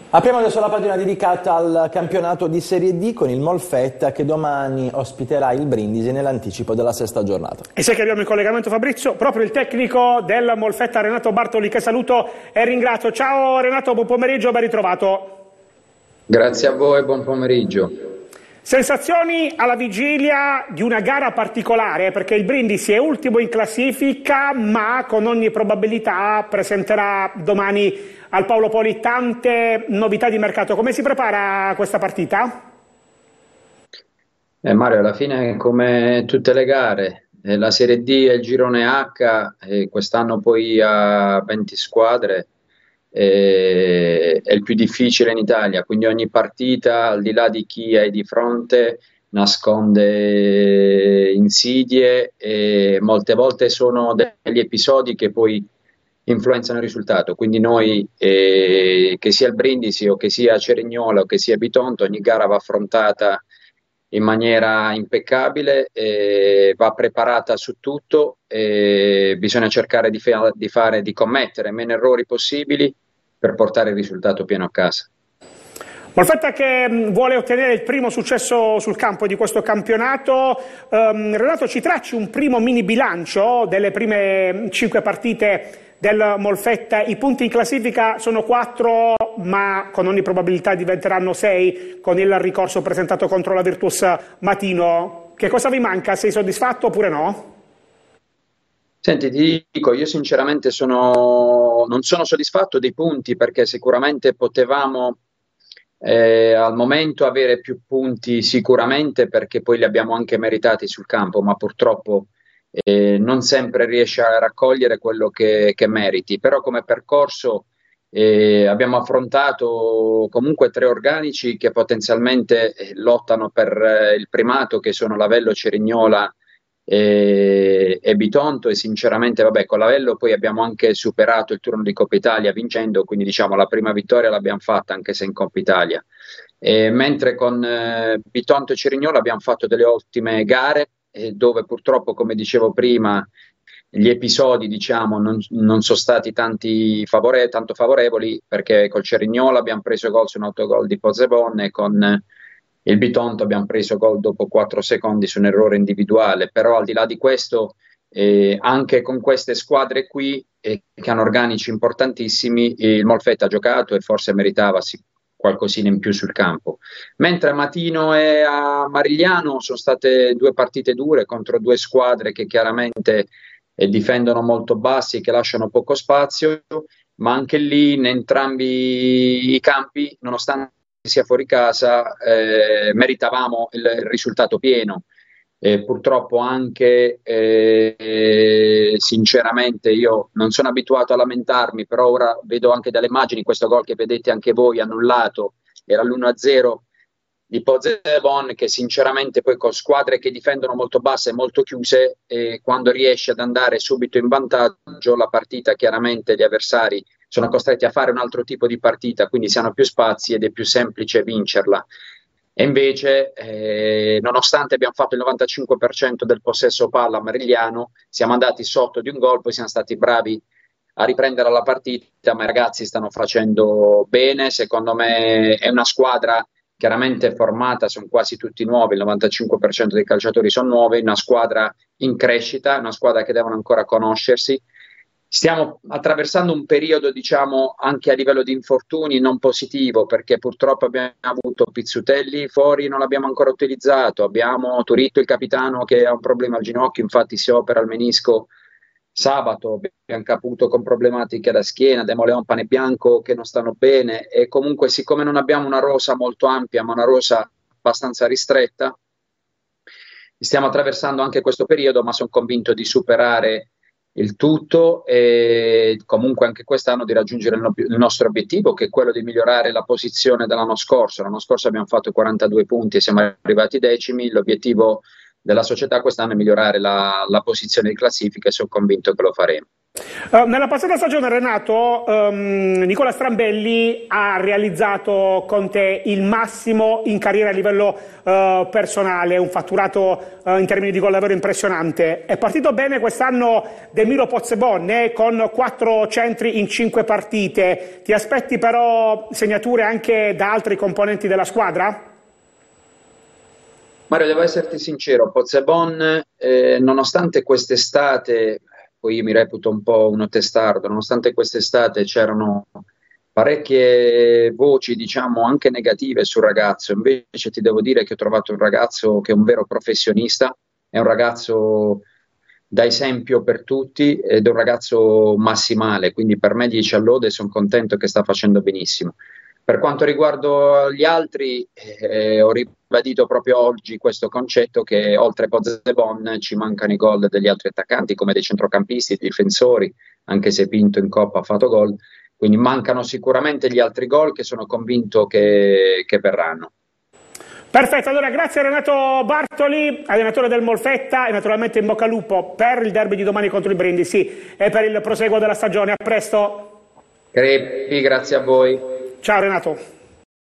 Apriamo adesso la pagina dedicata al campionato di Serie D con il Molfetta che domani ospiterà il Brindisi nell'anticipo della sesta giornata. E sai che abbiamo in collegamento, Fabrizio, proprio il tecnico del Molfetta, Renato Bartoli, che saluto e ringrazio. Ciao Renato, buon pomeriggio, ben ritrovato. Grazie a voi, buon pomeriggio. Sensazioni alla vigilia di una gara particolare, perché il Brindisi è ultimo in classifica, ma con ogni probabilità presenterà domani al Paolo Poli tante novità di mercato. Come si prepara questa partita? Mario, alla fine come tutte le gare, la Serie D e il girone H, quest'anno poi a 20 squadre, è il più difficile in Italia, quindi ogni partita, al di là di chi hai di fronte, nasconde insidie e molte volte sono degli episodi che poi influenzano il risultato. Quindi noi, che sia il Brindisi o che sia Cerignola o che sia Bitonto, ogni gara va affrontata in maniera impeccabile, va preparata su tutto, bisogna cercare di commettere meno errori possibili per portare il risultato pieno a casa. Molfetta che vuole ottenere il primo successo sul campo di questo campionato. Renato, ci tracci un primo mini bilancio delle prime 5 partite del Molfetta. I punti in classifica sono 4, ma con ogni probabilità diventeranno 6 con il ricorso presentato contro la Virtus Matino. Che cosa vi manca? Sei soddisfatto oppure no? Senti, ti dico, io sinceramente non sono soddisfatto dei punti, perché sicuramente potevamo al momento avere più punti, sicuramente, perché poi li abbiamo anche meritati sul campo, ma purtroppo non sempre riesci a raccogliere quello che meriti. Però come percorso abbiamo affrontato comunque 3 organici che potenzialmente lottano per il primato, che sono Lavello, Cerignola e Bitonto, e sinceramente vabbè, con Lavello poi abbiamo anche superato il turno di Coppa Italia vincendo, quindi diciamo la prima vittoria l'abbiamo fatta anche se in Coppa Italia, mentre con Bitonto e Cerignola abbiamo fatto delle ottime gare, dove purtroppo, come dicevo prima, gli episodi diciamo non sono stati tanto favorevoli, perché col Cerignola abbiamo preso gol su un autogol di Pozzebon e con il Bitonto abbiamo preso gol dopo 4 secondi su un errore individuale. Però al di là di questo, anche con queste squadre qui che hanno organici importantissimi, il Molfetta ha giocato e forse meritava qualcosina in più sul campo. Mentre a Matino e a Marigliano sono state 2 partite dure contro 2 squadre che chiaramente difendono molto bassi e che lasciano poco spazio, ma anche lì in entrambi i campi, nonostante sia fuori casa, meritavamo il risultato pieno. Purtroppo anche sinceramente io non sono abituato a lamentarmi, però ora vedo anche dalle immagini questo gol che vedete anche voi annullato, era l'1-0 di Pozzebon, che sinceramente poi con squadre che difendono molto basse e molto chiuse, quando riesci ad andare subito in vantaggio la partita, chiaramente gli avversari sono costretti a fare un altro tipo di partita, quindi si hanno più spazi ed è più semplice vincerla. E invece, nonostante abbiamo fatto il 95% del possesso palla a Marigliano, siamo andati sotto di un gol, poi siamo stati bravi a riprendere la partita, ma i ragazzi stanno facendo bene. Secondo me è una squadra chiaramente formata, sono quasi tutti nuovi, il 95% dei calciatori sono nuovi, una squadra in crescita, una squadra che devono ancora conoscersi. Stiamo attraversando un periodo, diciamo, anche a livello di infortuni non positivo, perché purtroppo abbiamo avuto Pizzutelli fuori, non l'abbiamo ancora utilizzato, abbiamo Turitto, il capitano, che ha un problema al ginocchio, infatti si opera il menisco sabato, abbiamo Caputo con problematiche alla schiena, Demoleon, Panebianco che non stanno bene, e comunque siccome non abbiamo una rosa molto ampia, ma una rosa abbastanza ristretta, stiamo attraversando anche questo periodo, ma sono convinto di superare il tutto e comunque anche quest'anno di raggiungere il nostro obiettivo, che è quello di migliorare la posizione dell'anno scorso. L'anno scorso abbiamo fatto 42 punti e siamo arrivati 10º, l'obiettivo della società quest'anno è migliorare la posizione di classifica e sono convinto che lo faremo. Nella passata stagione, Renato, Nicola Strambelli ha realizzato con te il massimo in carriera a livello personale, un fatturato in termini di gol davvero impressionante. È partito bene quest'anno Demiro Pozzebon con 4 centri in 5 partite. Ti aspetti però segnature anche da altri componenti della squadra? Mario, devo esserti sincero, Pozzebon, nonostante quest'estate, poi io mi reputo un po' uno testardo, nonostante quest'estate c'erano parecchie voci, diciamo, anche negative sul ragazzo, invece ti devo dire che ho trovato un ragazzo che è un vero professionista, è un ragazzo da esempio per tutti ed è un ragazzo massimale, quindi per me 10 all'ode, sono contento che sta facendo benissimo. Per quanto riguarda gli altri, ho ribadito proprio oggi questo concetto che oltre Pozzebon ci mancano i gol degli altri attaccanti, come dei centrocampisti, dei difensori, anche se Pinto in Coppa ha fatto gol, quindi mancano sicuramente gli altri gol che sono convinto che verranno. Perfetto, allora grazie a Renato Bartoli, allenatore del Molfetta, e naturalmente in bocca al lupo per il derby di domani contro il Brindisi e per il proseguo della stagione. A presto. Crepi, grazie a voi. Ciao Renato.